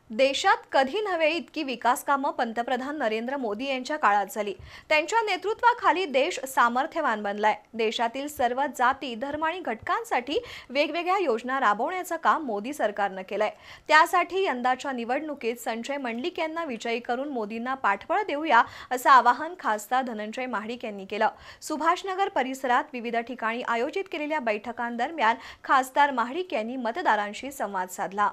देशात कधी नव्हे इतकी विकास कामं पंतप्रधान नरेंद्र मोदी यांच्या काळात झाली। त्यांच्या नेतृत्वाखाली देश सामर्थ्यवान बनलाय। देशातील सर्व जाती, धर्म आणि घटकांसाठी वेगवेगळ्या योजना राबवण्याचं काम मोदी सरकारनं केलंय। त्यासाठी यंदाच्या निवडणुकीत संजय मंडलिक यांना विजयी करून मोदींना पाठबळ देऊया असं आवाहन खासदार धनंजय महाडिक यांनी केलं। सुभाषनगर परिसरात विविध ठिकाणी आयोजित केलेल्या बैठकांदरम्यान खासदार महाडिक यांनी मतदारांशी संवाद साधला।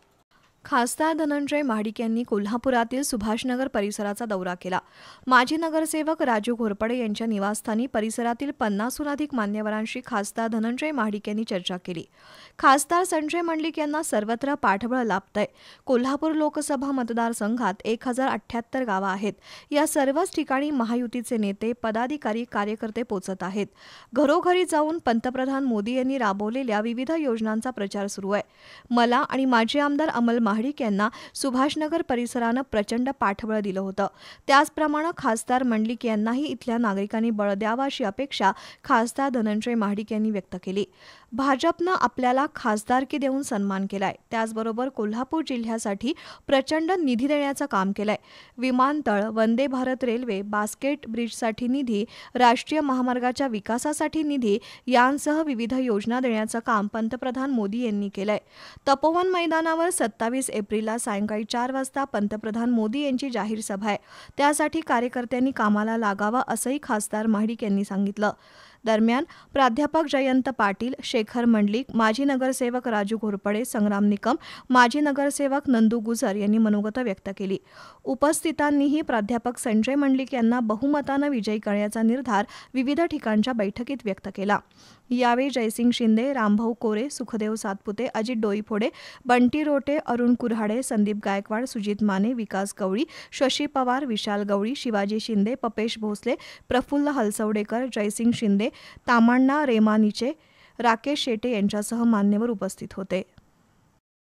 खासदार धनंजय महाडिक यांनी कोल्हापुरातील सुभाषनगर परिसराचा दौरा केला। माजी नगरसेवक राजू घोरपडे यांच्या निवासस्थानी परिसरातील 50हून अधिक मान्यवरांशी खासदार धनंजय महाडिक यांनी चर्चा केली। खासदार संजय मंडलिक यांना सर्वत्र पाठबळ लाभतंय। कोल्हापूर लोकसभा मतदारसंघात 1078 गावं आहेत। या सर्वच ठिकाणी महायुतीचे नेते, पदाधिकारी, कार्यकर्ते पोचत आहेत। घरोघरी जाऊन पंतप्रधान मोदी यांनी राबवलेल्या विविध योजनांचा प्रचार सुरू आहे। मला आणि माजी आमदार अमल महाडिक यांना सुभाषनगर परिसरानं प्रचंड पाठबळ दिलं होतं। त्याचप्रमाणे खासदार मंडलिक यांनाही इथल्या नागरिकांनी बळ द्यावं अशी अपेक्षा खासदार धनंजय महाडिक यांनी व्यक्त केली। भाजपनं आपल्याला खासदारकी देऊन सन्मान केलाय। त्याचबरोबर कोल्हापूर जिल्ह्यासाठी प्रचंड निधी देण्याचं काम केलंय। विमानतळ, वंदे भारत रेल्वे, बास्केट ब्रिजसाठी निधी, राष्ट्रीय महामार्गाच्या विकासासाठी निधी यांसह विविध योजना देण्याचं काम पंतप्रधान मोदी यांनी केलंय। तपोवन मैदानावर 27 एप्रिलला सायंकाळी 4 वाजता पंतप्रधान मोदी यांची जाहीर सभा आहे। त्यासाठी कार्यकर्त्यांनी कामाला लागावं असंही खासदार महाडिक यांनी सांगितलं। दरम्यान प्राध्यापक जयंत पाटील, शेखर मंडलिक, माजी नगरसेवक राजू घोरपडे, संग्राम निकम, माजी नगरसेवक नंदू गुजर यांनी मनोगत व्यक्त केली। उपस्थितांनीही प्राध्यापक संजय मंडलिक यांना बहुमतानं विजयी करण्याचा निर्धार विविध ठिकाणच्या बैठकीत व्यक्त केला। यावेळी जयसिंग शिंदे, रामभाऊ कोरे, सुखदेव सातपुते, अजित डोईफोडे, बंटी रोटे, अरुण कुऱ्हाडे, संदीप गायकवाड, सुजित माने, विकास गवळी, शशी पवार, विशाल गवळी, शिवाजी शिंदे, पपेश भोसले, प्रफुल्ल हलसवडेकर, जयसिंग शिंदे, तामाण्णा रेमानीचे, राकेश शेटे यांच्यासह मान्यवर उपस्थित होते।